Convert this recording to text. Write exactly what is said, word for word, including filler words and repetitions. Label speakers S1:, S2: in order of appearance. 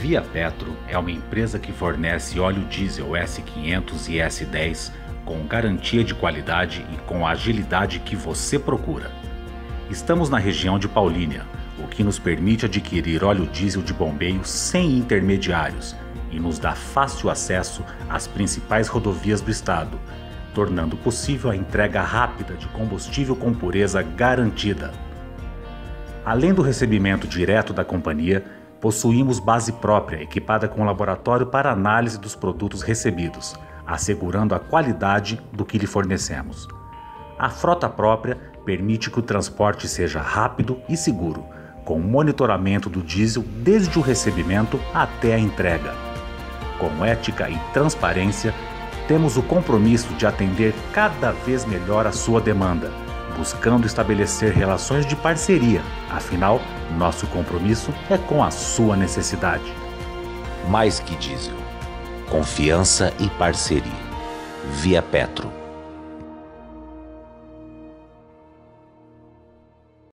S1: Via Petro é uma empresa que fornece óleo diesel S quinhentos e S dez com garantia de qualidade e com a agilidade que você procura. Estamos na região de Paulínia, o que nos permite adquirir óleo diesel de bombeio sem intermediários e nos dá fácil acesso às principais rodovias do estado, tornando possível a entrega rápida de combustível com pureza garantida. Além do recebimento direto da companhia, possuímos base própria equipada com laboratório para análise dos produtos recebidos, assegurando a qualidade do que lhe fornecemos. A frota própria permite que o transporte seja rápido e seguro, com monitoramento do diesel desde o recebimento até a entrega. Com ética e transparência, temos o compromisso de atender cada vez melhor a sua demanda, buscando estabelecer relações de parceria, afinal, nosso compromisso é com a sua necessidade.
S2: Mais que diesel, confiança e parceria. Via Petro.